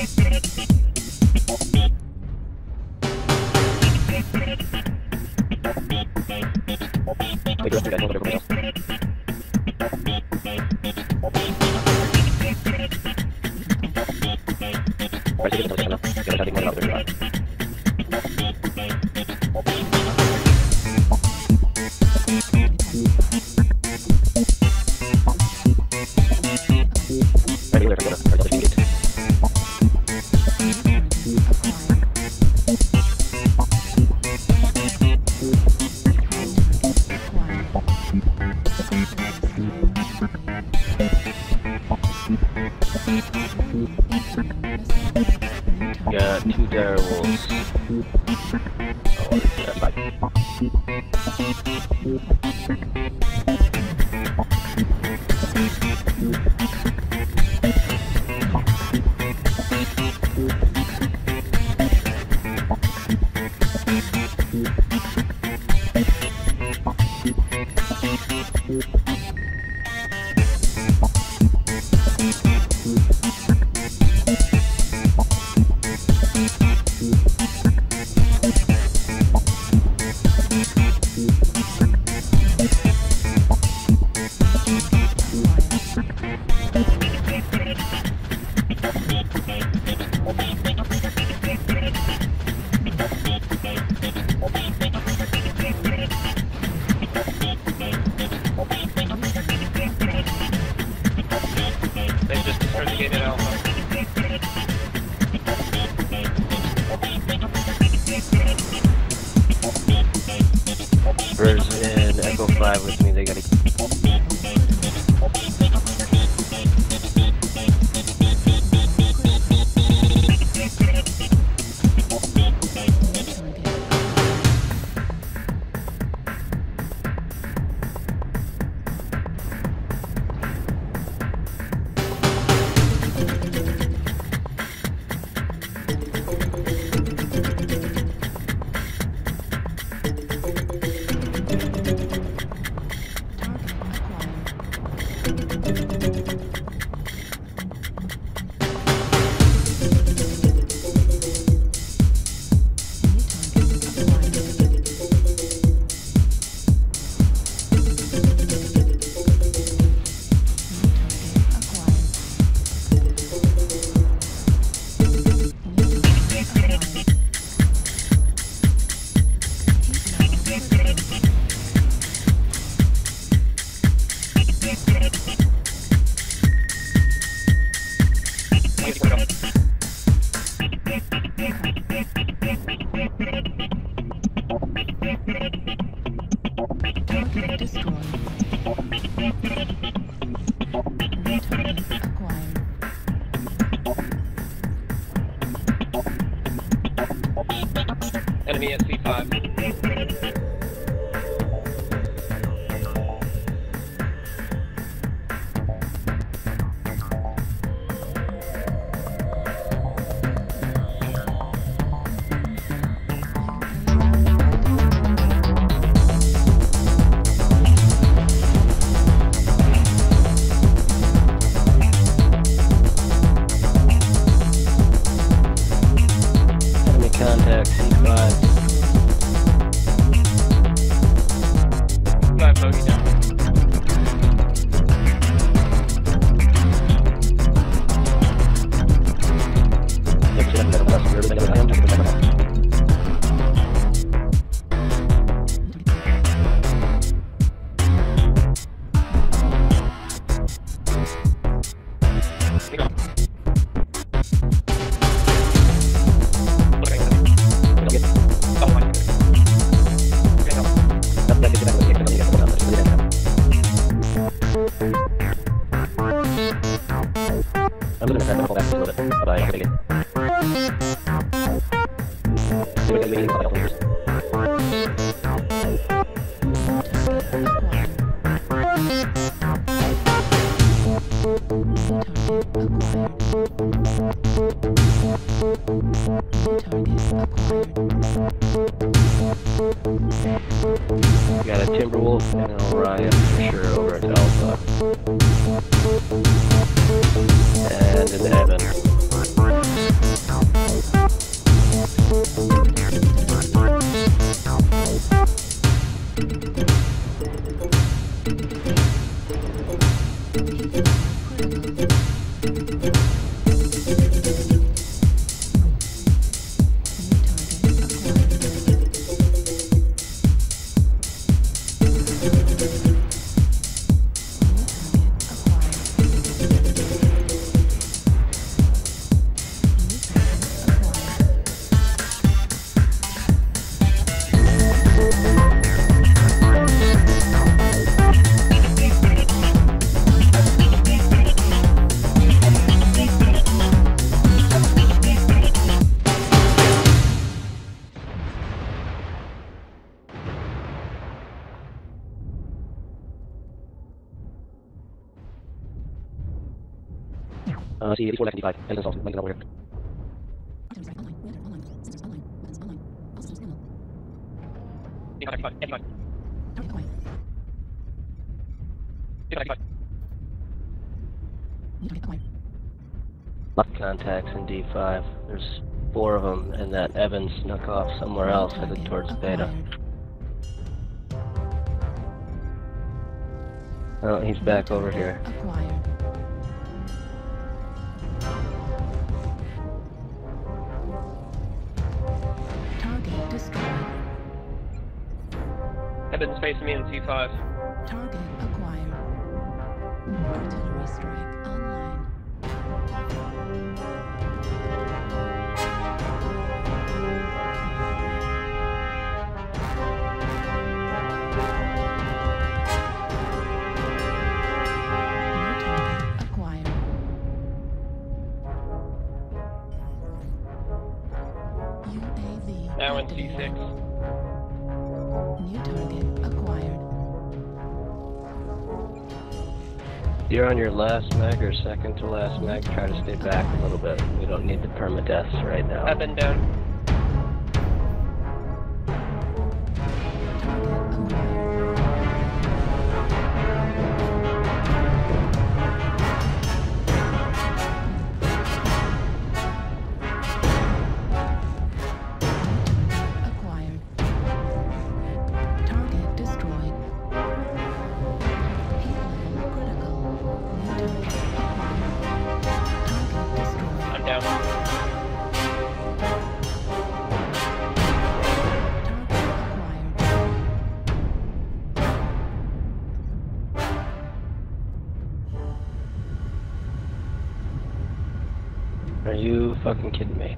Got 2 dire wolves. Oh, that's fine. They just destroyed the gated alpha. Birds in Echo 5 with me, they gotta... Target destroyed. New target acquired. Enemy at C5. Contact C5. 5 bogey down. I'm gonna try to pull back a little bit, but I think got a Timberwolf and an Orion for sure over at Alpha. And an Evan. see 84 left and D5. And then also, Lincoln over here. Lots of contacts in D5. There's 4 of them, and that Evan snuck off somewhere else, headed towards Beta. Oh, he's back over here. Target destroyed. Evan's facing me in C5. Target acquired. Artillery strike online. New target acquired. UAV Now in activated. C6. New target acquired. You're on your last mag or second to last mag. Try to stay back a little bit. We don't need the permadeaths right now. Evan down. Target acquired. Acquired. Target destroyed. Heat level critical. New target acquired. Target destroyed. I'm down. Target acquired. Are you fucking kidding me?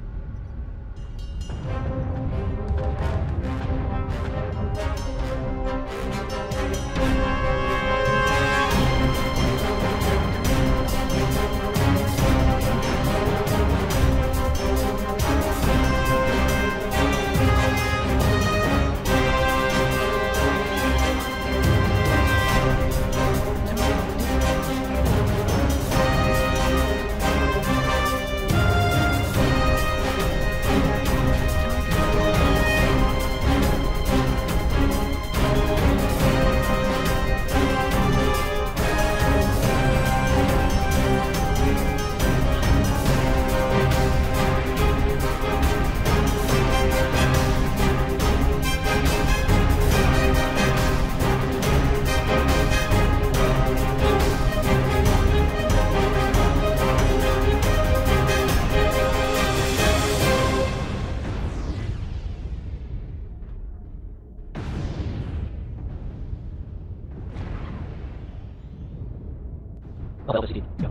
Oh, LCD, go.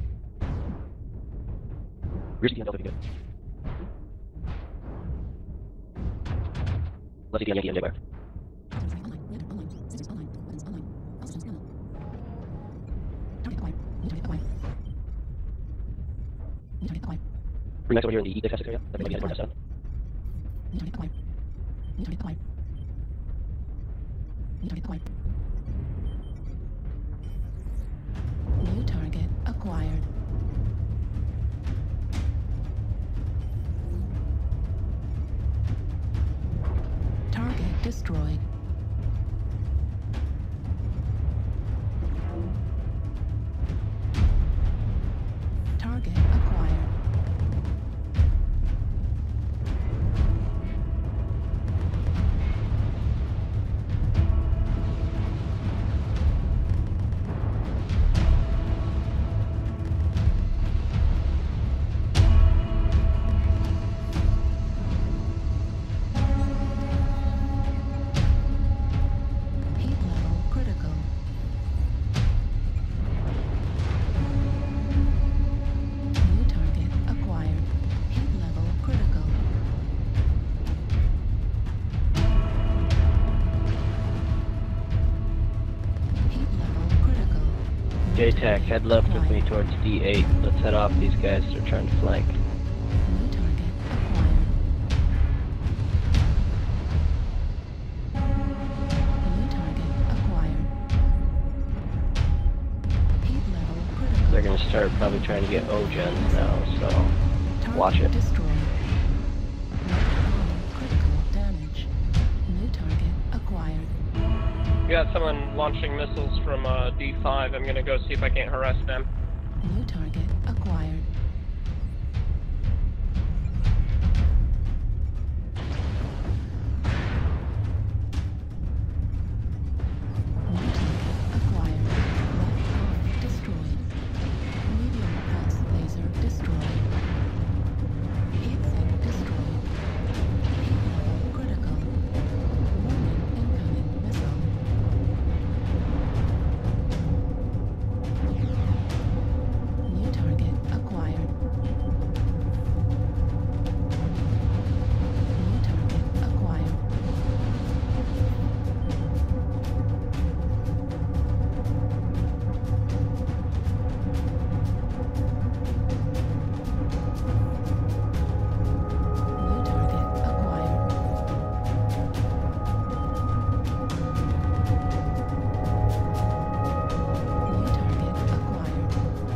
Rear CT and Delta be good. Left CT on Yankee and Jaguar. Bring Mechs over here in the E6 area. That might be headed towards S7. New target acquired. Target destroyed. Target acquired. Heat level critical. New target acquired. Heat level critical. Heat level critical. J-Tac, head left with me towards D8. Let's head off these guys. They're trying to flank. New target acquired. New target acquired. Heat level critical. They're gonna start probably trying to get O-gens now, so Target watch it. destroyed. Critical damage. New target acquired. We got someone launching missiles from D5. I'm gonna go see if I can't harass them. New target acquired. New target acquired. Left arm destroyed. Medium pulse laser destroyed. Heat sink destroyed. Heat level critical. Warning incoming missile. New target acquired. New target acquired. New target acquired. New target acquired.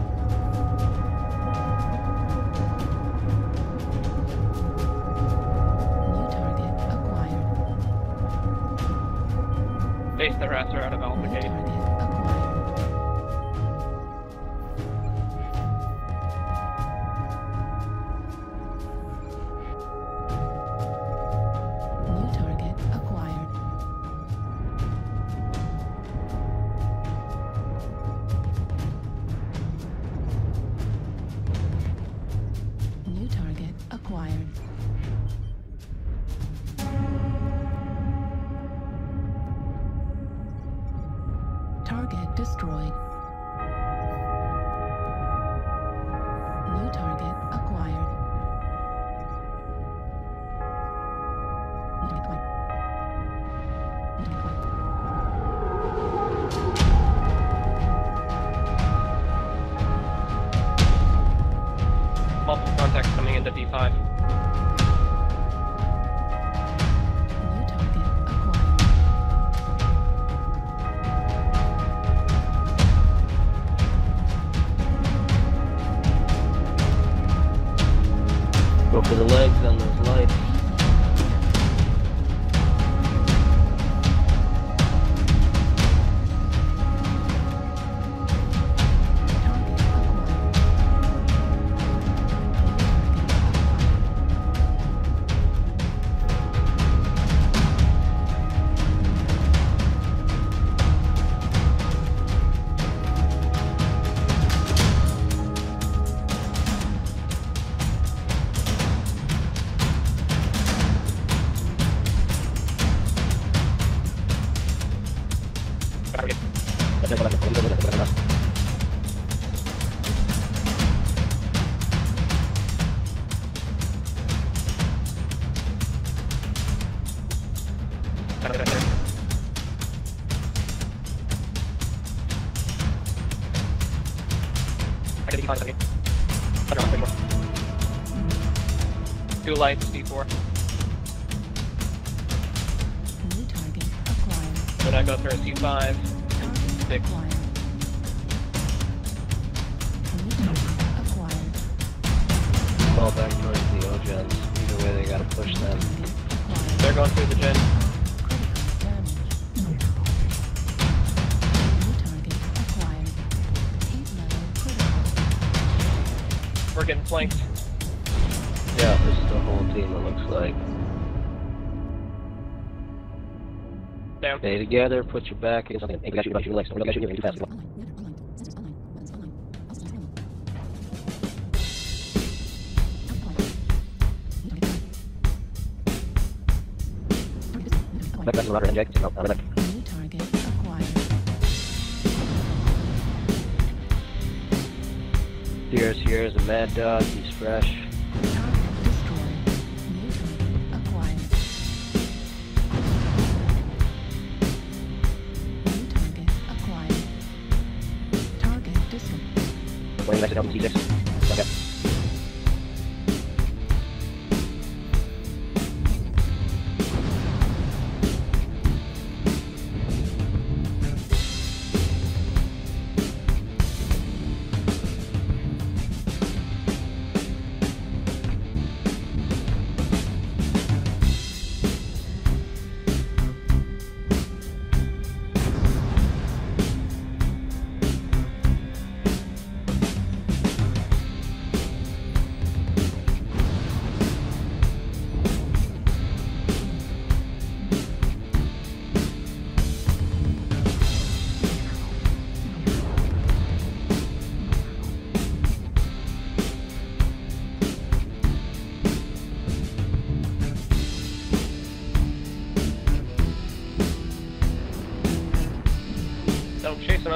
New target acquired. Base the harasser out of Alpha New Gate. target acquired. New target acquired. New target acquired. Target destroyed. New target acquired. New target acquired. New target acquired. Multiple contacts coming into D5. New target acquired. Go for the legs on those lights. Target acquired. Two lights, D4. New target acquired. Then I go through a C5. Target 6. acquired. New target acquired. Fall back towards the O-gens. Either way, they gotta push them. Target acquired. They're going through the gen. Critical damage. New target acquired. Heat level critical. We're getting flanked. Yeah, this is the whole team, it looks like. Down. Stay together, put your back in something. Hey, we got you, your legs. We got you, you're too fast. Back to the ladder, inject. No, back. New target acquired. Here's a mad dog, he's fresh. Target destroyed. New target acquired. New target acquired. Target destroyed. Playing next to C6. Okay.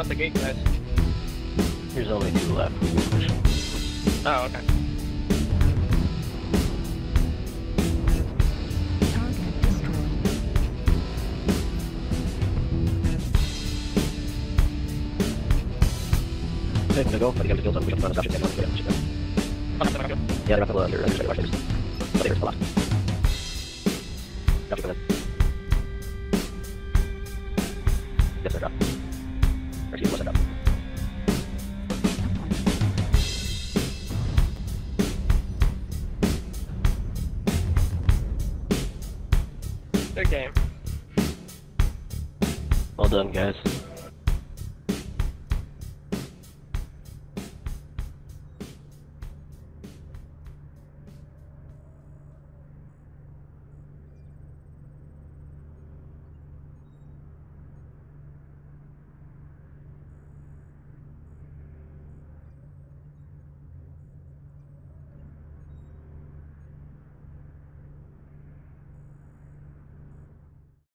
the gate guys? There's only 2 left. Oh, okay. Target destroyed. Okay, I'm gonna go. But you gotta kill something. We don't find a subject. Yeah, they're up under watches. But there's a lot. Drop it. Yes, they're up. Or excuse me, what's it up? Good game. Well done, guys.